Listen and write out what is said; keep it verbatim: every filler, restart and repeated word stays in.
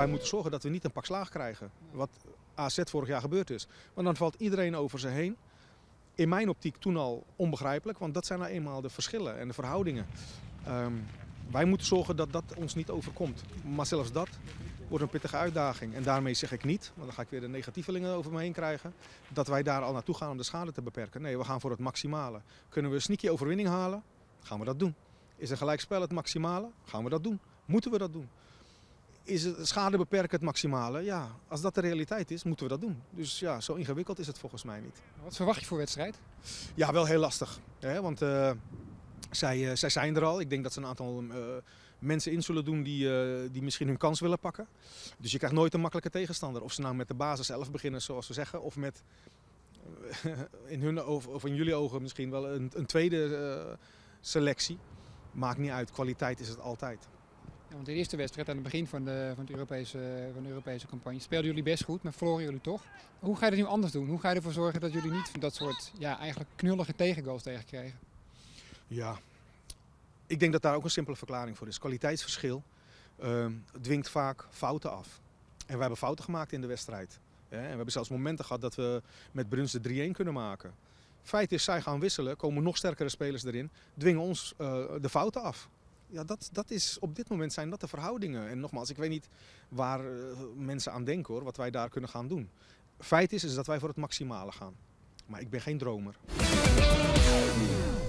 wij moeten zorgen dat we niet een pak slaag krijgen. Wat A Z vorig jaar gebeurd is. Want dan valt iedereen over ze heen. In mijn optiek toen al onbegrijpelijk, want dat zijn nou eenmaal de verschillen en de verhoudingen. Um, wij moeten zorgen dat dat ons niet overkomt. Maar zelfs dat wordt een pittige uitdaging. En daarmee zeg ik niet, want dan ga ik weer de negatievelingen over me heen krijgen, dat wij daar al naartoe gaan om de schade te beperken. Nee, we gaan voor het maximale. Kunnen we een sneaky overwinning halen? Gaan we dat doen. Is een gelijkspel het maximale? Gaan we dat doen. Moeten we dat doen. Is het schade beperken het maximale? Ja, als dat de realiteit is, moeten we dat doen. Dus ja, zo ingewikkeld is het volgens mij niet. Wat verwacht je voor wedstrijd? Ja, wel heel lastig. Hè? Want uh, zij, uh, zij zijn er al. Ik denk dat ze een aantal uh, mensen in zullen doen die, uh, die misschien hun kans willen pakken. Dus je krijgt nooit een makkelijke tegenstander. Of ze nou met de basis elf beginnen, zoals we zeggen, of met uh, in hun of in jullie ogen misschien wel een, een tweede uh, selectie. Maakt niet uit. Kwaliteit is het altijd. Ja, want de eerste wedstrijd aan het begin van de, van, de Europese, van de Europese campagne speelden jullie best goed, maar verloren jullie toch. Hoe ga je dat nu anders doen? Hoe ga je ervoor zorgen dat jullie niet van dat soort ja, eigenlijk knullige tegengoals tegenkrijgen? Ja, ik denk dat daar ook een simpele verklaring voor is. Kwaliteitsverschil uh, dwingt vaak fouten af. En we hebben fouten gemaakt in de wedstrijd. Ja, en we hebben zelfs momenten gehad dat we met Bruns de drie-een kunnen maken. Feit is, zij gaan wisselen, komen nog sterkere spelers erin, dwingen ons uh, de fouten af. Ja, dat, dat is, op dit moment zijn dat de verhoudingen. En nogmaals, ik weet niet waar uh, mensen aan denken hoor, wat wij daar kunnen gaan doen. Feit is, is dat wij voor het maximale gaan. Maar ik ben geen dromer.